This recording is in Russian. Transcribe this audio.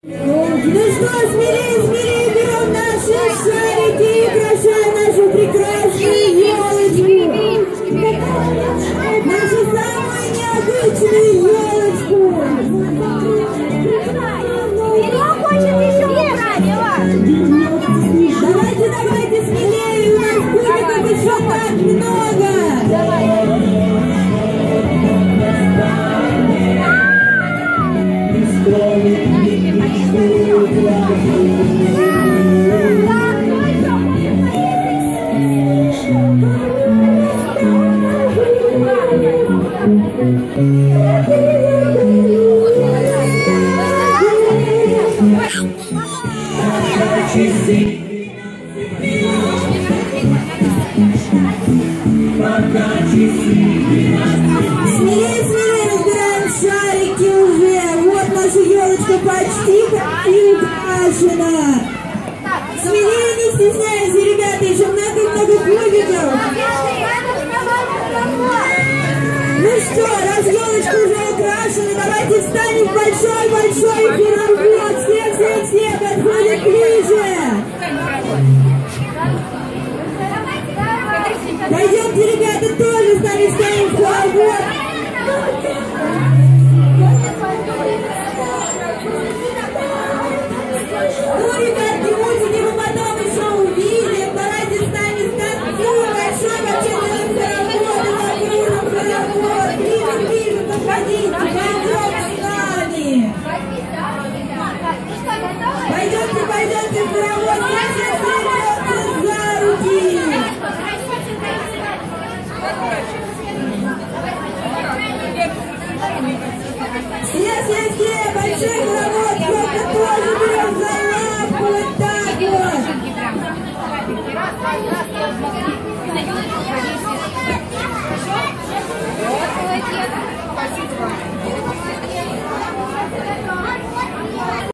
Ну что, смелее, смелее берем наши шарики и украшаем нашу прекрасную елочку. Нашу самую необычную елочку. Кто хочет еще убрать? Давайте, давайте смелее, у нас будет еще так много. Смелее, смелее разбираем шарики уже. Вот наша елочка почти украшена. Смелее, не стесняйся, ребята, еще много-много кубиков. Ну что, раз елочка уже украшена, давайте встанем в большой-большой пирог. Всех подходят ближе. Пойдемте, ребята, тоже станем в хоровод. Ну, ребятки, мультики мы потом еще увидим. Давайте с нами станцуем большой вообще хоровод. Ближе, подходите, пойдемте с нами. Пойдемте,